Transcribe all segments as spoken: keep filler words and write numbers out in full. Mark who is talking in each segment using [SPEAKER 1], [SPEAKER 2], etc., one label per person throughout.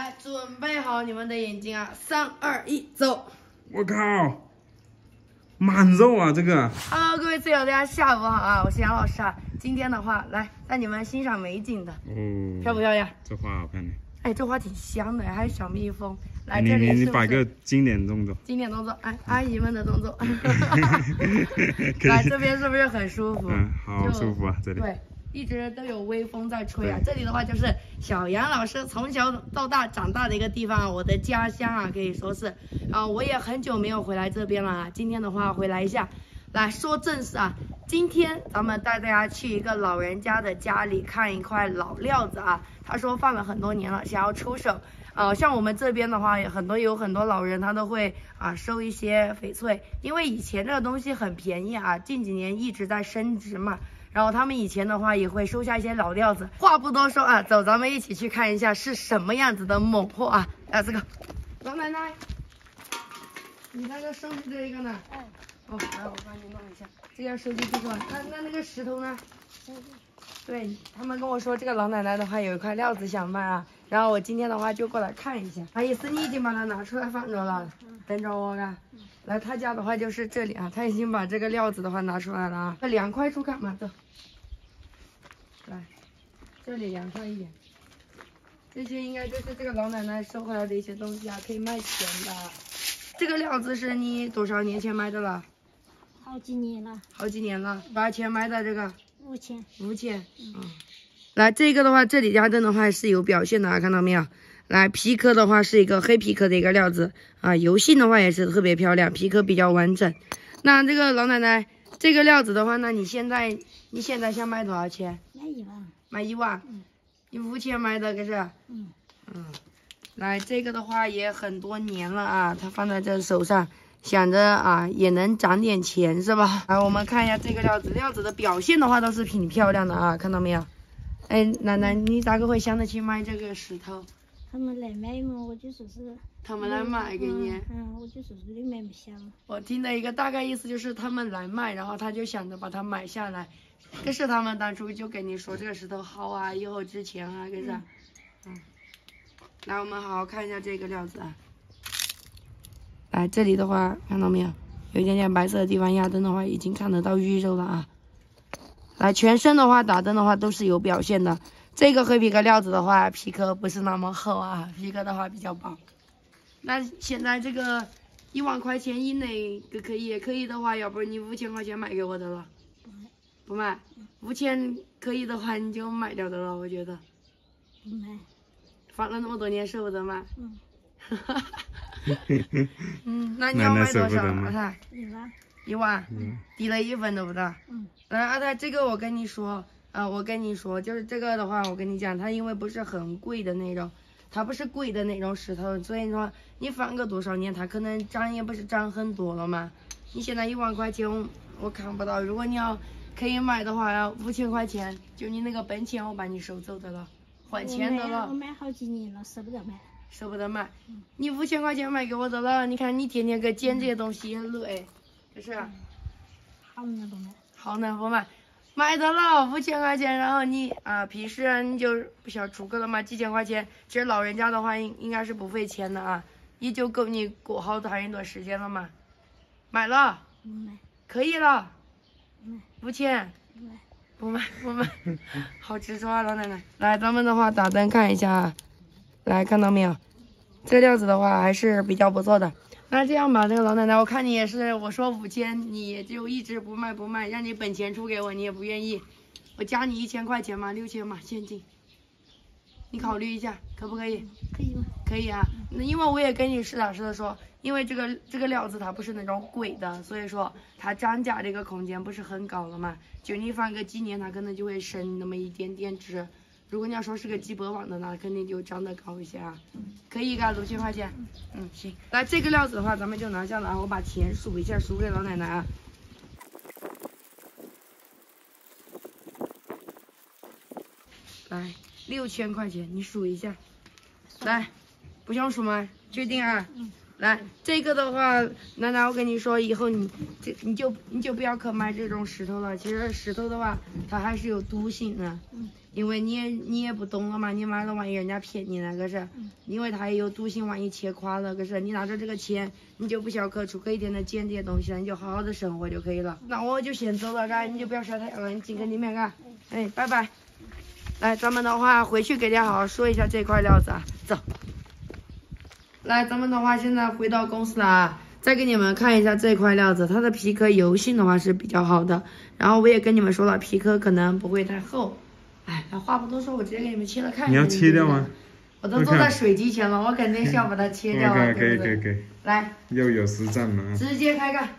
[SPEAKER 1] 来，准备好你们的眼睛啊！三二一，走！
[SPEAKER 2] 我靠，满肉啊这个
[SPEAKER 1] ！Hello， 各位自由大家下午好啊！我是杨老师啊。今天的话，来带你们欣赏美景的，
[SPEAKER 2] 哦，
[SPEAKER 1] 漂不漂亮？
[SPEAKER 2] 这花好看呢。
[SPEAKER 1] 哎，这花挺香的，还有小蜜蜂。来，
[SPEAKER 2] 你
[SPEAKER 1] 这里
[SPEAKER 2] 你
[SPEAKER 1] 是不是
[SPEAKER 2] 你摆个经典动作，
[SPEAKER 1] 经典动作，哎，阿姨们的动作。来，这边是不是很舒服？
[SPEAKER 2] 嗯，好舒服啊这里。
[SPEAKER 1] 对。一直都有微风在吹啊，这里的话就是小杨老师从小到大长大的一个地方，我的家乡啊，可以说是，啊，我也很久没有回来这边了啊，今天的话回来一下，来说正事啊，今天咱们带大家去一个老人家的家里看一块老料子啊，他说放了很多年了，想要出手。呃，像我们这边的话，也很多有很多老人他都会啊收一些翡翠，因为以前这个东西很便宜啊，近几年一直在升值嘛。然后他们以前的话也会收下一些老料子。话不多说啊，走，咱们一起去看一下是什么样子的猛货啊！来，这个老奶奶，你那个收集这一个呢？哎，哦，来，我帮你弄一下，这要收集这个。那那那个石头呢？对他们跟我说，这个老奶奶的话有一块料子想卖啊，然后我今天的话就过来看一下。阿姨是你已经把它拿出来放着了，等着我啊。来，他家的话就是这里啊，他已经把这个料子的话拿出来了啊，两块处看嘛，走。来，这里凉快一点。这些应该就是这个老奶奶收回来的一些东西啊，可以卖钱的。这个料子是你多少年前买的了？
[SPEAKER 3] 好几年了。
[SPEAKER 1] 好几年了，多少钱买的这个？
[SPEAKER 3] 五千。
[SPEAKER 1] 五千。嗯。来，这个的话，这里家灯的话是有表现的啊，看到没有？来，皮壳的话是一个黑皮壳的一个料子啊，油性的话也是特别漂亮，皮壳比较完整。那这个老奶奶，这个料子的话，那你现在你现在想卖多少钱？
[SPEAKER 3] 卖一万。
[SPEAKER 1] 卖一万？嗯。你五千买的可是？
[SPEAKER 3] 嗯。
[SPEAKER 1] 嗯。来，这个的话也很多年了啊，它放在这手上，想着啊也能涨点钱是吧？来，我们看一下这个料子，料子的表现的话都是挺漂亮的啊，看到没有？哎，奶奶，你咋个会想得起买这个石头？
[SPEAKER 3] 他们来买嘛，我就说是。
[SPEAKER 1] 他们来买给你。
[SPEAKER 3] 嗯，嗯我就说是你买不下了。
[SPEAKER 1] 我听的一个大概意思就是他们来卖，然后他就想着把它买下来。可是他们当初就跟你说这个石头好啊，以后值钱啊，可是。嗯。嗯来，我们好好看一下这个料子啊。来，这里的话看到没有，有一点点白色的地方，压灯的话已经看得到玉肉了啊。来，全身的话打灯的话都是有表现的。这个黑皮革料子的话，皮壳不是那么厚啊，皮革的话比较薄。那现在这个一万块钱以内可可以，可以的话，要不你五千块钱买给我的了？不卖，五千可以的话你就卖掉的了，我觉得。
[SPEAKER 3] 不卖。
[SPEAKER 1] 放了那么多年舍不得卖。
[SPEAKER 3] 嗯。
[SPEAKER 1] 嗯，那你要卖多少？阿泰？
[SPEAKER 3] 一万。
[SPEAKER 1] 一万。嗯。低了一分都不到。
[SPEAKER 3] 嗯。
[SPEAKER 1] 来，阿泰，这个我跟你说。啊、呃，我跟你说，就是这个的话，我跟你讲，它因为不是很贵的那种，它不是贵的那种石头，所以说你放个多少年，它可能涨也不是涨很多了嘛。你现在一万块钱我，我看不到，如果你要可以买的话，要五千块钱，就你那个本钱我把你收走的了，还钱的了。
[SPEAKER 3] 我买好几年了，舍不得卖。
[SPEAKER 1] 舍不得卖，嗯、你五千块钱买给我的了，你看你天天给捡这些东西也累，就是。
[SPEAKER 3] 好呢不卖。
[SPEAKER 1] 好呢不卖。买的了五千块钱，然后你啊，平时你就不需要出个了嘛，几千块钱，其实老人家的话应应该是不费钱的啊，也就够你过好长一段时间了嘛。买了，
[SPEAKER 3] 不买，
[SPEAKER 1] 可以了，
[SPEAKER 3] 买
[SPEAKER 1] 五千，
[SPEAKER 3] 不买，
[SPEAKER 1] 不买不买，好执着啊，老奶奶。来，咱们的话打灯看一下啊，来看到没有？这料子的话还是比较不错的。那这样吧，那个老奶奶，我看你也是，我说五千，你也就一直不卖不卖，让你本钱出给我，你也不愿意，我加你一千块钱嘛，六千嘛，现金，你考虑一下，可不可以？
[SPEAKER 3] 可以吗？
[SPEAKER 1] 可以啊，那因为我也跟你实打实的说，因为这个这个料子它不是那种贵的，所以说它涨价这个空间不是很高了嘛，就你放个几年，它可能就会升那么一点点值。如果你要说是个几百万的，那肯定就涨得高一些啊。可以嘎，六千块钱。嗯，行。来，这个料子的话，咱们就拿下了啊。我把钱数一下，数给老奶奶啊。来，六千块钱，你数一下。来，不想数吗？确定啊？嗯。来，这个的话，奶奶，我跟你说，以后你这你就你就不要可买这种石头了。其实石头的话，它还是有毒性的。嗯。 因为你也你也不懂了嘛，你买了万一人家骗你呢，可是，因为他也有赌性，万一切垮了，可是你拿着这个钱，你就不需要可出可一点的捡这些东西了，你就好好的生活就可以了。那我就先走了，嘎，你就不要晒太阳了，你进个里面，嘎，哎，拜拜。来，咱们的话回去给大家好好说一下这块料子啊，走。来，咱们的话现在回到公司了啊。再给你们看一下这块料子，它的皮壳油性的话是比较好的，然后我也跟你们说了，皮壳可能不会太厚。哎，话不多说，我直接给你们切了看一下。
[SPEAKER 2] 你要切掉吗？
[SPEAKER 1] 我都坐在水机前了，我肯定是要把它切掉啊，
[SPEAKER 2] 可以可以可以。
[SPEAKER 1] 来，
[SPEAKER 2] 又有实战了。
[SPEAKER 1] 直接开干。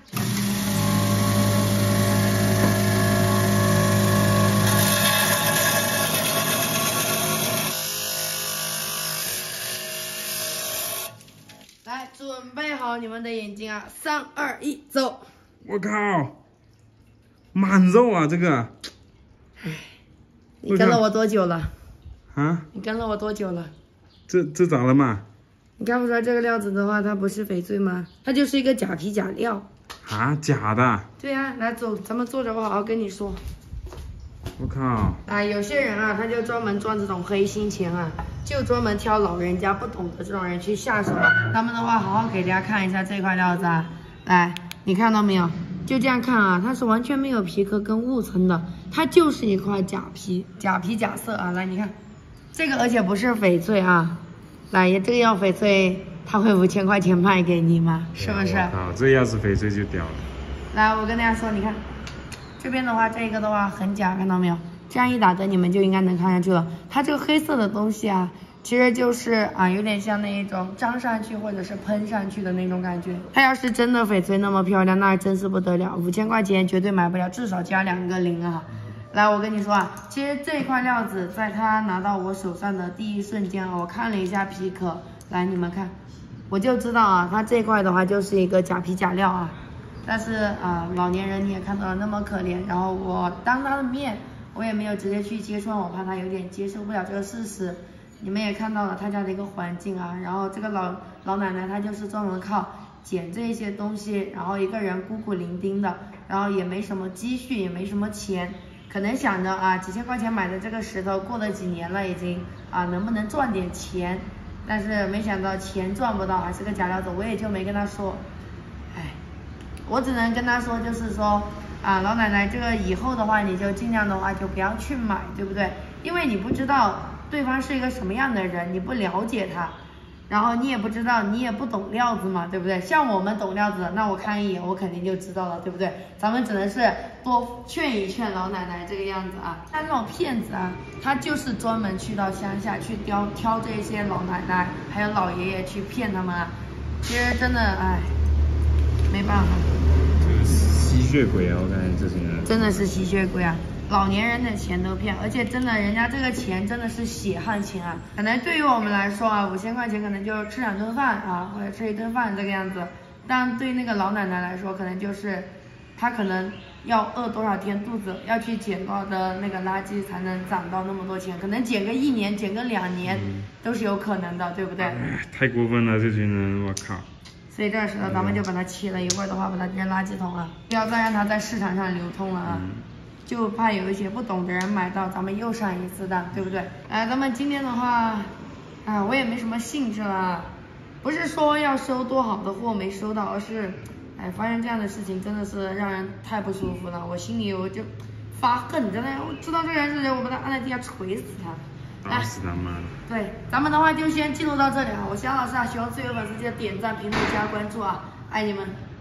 [SPEAKER 1] 来，准备好你们的眼睛啊！三二一，走！
[SPEAKER 2] 我靠，满肉啊，这个！
[SPEAKER 1] 唉，你跟了我多久了？
[SPEAKER 2] 啊？
[SPEAKER 1] 你跟了我多久了？
[SPEAKER 2] 这这咋了嘛？
[SPEAKER 1] 你看不出来这个料子的话，它不是翡翠吗？它就是一个假皮假料。
[SPEAKER 2] 啊，假的？
[SPEAKER 1] 对呀、啊，来走，咱们坐着，我好好跟你说。
[SPEAKER 2] 我靠！
[SPEAKER 1] 啊，有些人啊，他就专门赚这种黑心钱啊，就专门挑老人家不懂的这种人去下手啊。咱们的话，好好给大家看一下这块料子啊，来，你看到没有？就这样看啊，它是完全没有皮壳跟雾层的，它就是一块假皮，假皮假色啊。来，你看，这个而且不是翡翠啊，来，这个要翡翠，他会五千块钱卖给你吗？是不是？
[SPEAKER 2] 啊，这要是翡翠就屌了。
[SPEAKER 1] 来，我跟大家说，你看。这边的话，这个的话很假，看到没有？这样一打灯，你们就应该能看下去了。它这个黑色的东西啊，其实就是啊，有点像那一种粘上去或者是喷上去的那种感觉。它要是真的翡翠那么漂亮，那真是不得了，五千块钱绝对买不了，至少加两个零啊！来，我跟你说啊，其实这块料子在它拿到我手上的第一瞬间啊，我看了一下皮壳，来你们看，我就知道啊，它这块的话就是一个假皮假料啊。但是啊、呃，老年人你也看到了那么可怜，然后我当他的面，我也没有直接去揭穿，我怕他有点接受不了这个事实。你们也看到了他家的一个环境啊，然后这个老老奶奶她就是专门靠捡这些东西，然后一个人孤苦伶仃的，然后也没什么积蓄，也没什么钱，可能想着啊几千块钱买的这个石头，过了几年了已经啊能不能赚点钱，但是没想到钱赚不到，还是个假料子，我也就没跟他说。我只能跟他说，就是说，啊，老奶奶，这个以后的话，你就尽量的话就不要去买，对不对？因为你不知道对方是一个什么样的人，你不了解他，然后你也不知道，你也不懂料子嘛，对不对？像我们懂料子，那我看一眼，我肯定就知道了，对不对？咱们只能是多劝一劝老奶奶这个样子啊。像这种骗子啊，他就是专门去到乡下去挑挑这些老奶奶还有老爷爷去骗他们啊。其实真的，哎。没办法，
[SPEAKER 2] 这是吸血鬼啊！我感觉这些人
[SPEAKER 1] 真的是吸血鬼啊！老年人的钱都骗，而且真的，人家这个钱真的是血汗钱啊！可能对于我们来说啊，五千块钱可能就吃两顿饭啊，或者吃一顿饭这个样子。但对那个老奶奶来说，可能就是她可能要饿多少天肚子，要去捡多少的那个垃圾才能攒到那么多钱，可能捡个一年，捡个两年、嗯、都是有可能的，对不对？
[SPEAKER 2] 哎，太过分了，这群人，我靠！
[SPEAKER 1] 所以这个石头咱们就把它切了，一会儿的话把它扔垃圾桶啊，不要再让它在市场上流通了啊，嗯、就怕有一些不懂的人买到，咱们又上一次当，对不对？哎，咱们今天的话，啊，我也没什么兴致了，不是说要收多好的货没收到，而是，哎，发生这样的事情真的是让人太不舒服了，我心里我就发恨，真的，我知道这个人是谁，我把他按在地下锤死他。
[SPEAKER 2] 打死他妈的！
[SPEAKER 1] 对，咱们的话就先记录到这里啊！我香老师啊，喜欢自由粉丝记得点赞、评论、加关注啊，爱你们！